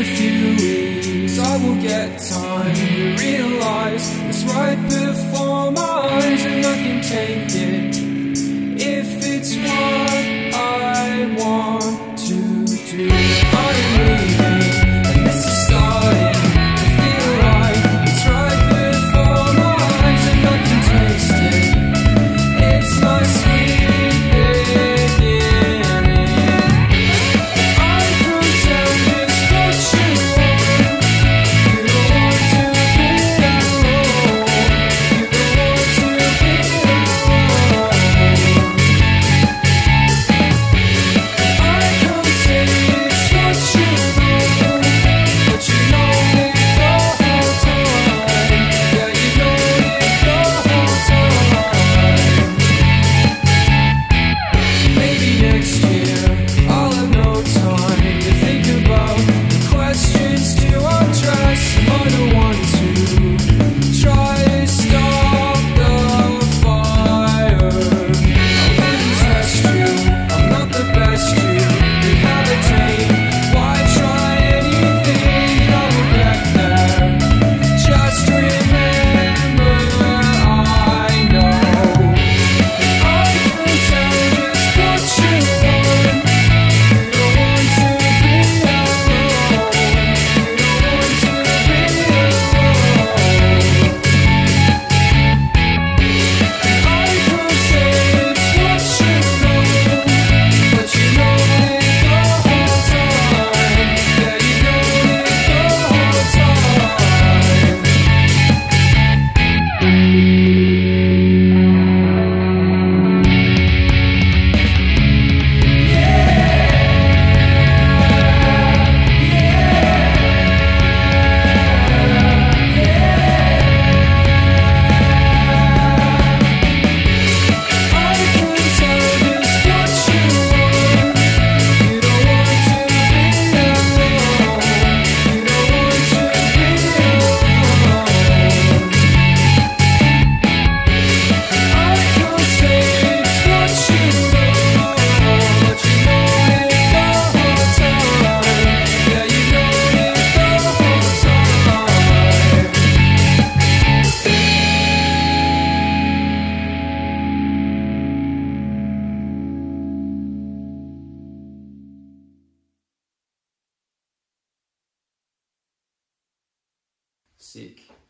few weeks I will get time to realize it's right before my eyes, and I can take it if it's what I want to do. I am leaving, and this is starting to feel like it's right before my eyes, and I can taste it. It's my sweet beginning. I can tell this what you want. You don't want to be alone. You don't want to be alone. I can say it's what you know, but you know it the whole time. Yeah, you know it the whole time. Maybe next year I'll have no time to think about the questions to address. Am I the one to try to stop the fire? I wouldn't test you, I'm not the best you could have attained. Why try anything? I will get there. Just remember, I know I can tell just what you want. You don't want to be alone. You don't want to be alone. I can say it's what you know, but you know it the whole time. Yeah, you know it the whole time. I can tell just what you want. You don't want to be alone. You don't want to be alone. I can say it's what you know, but you know it the whole time. Yeah, you know it the whole time. Sick.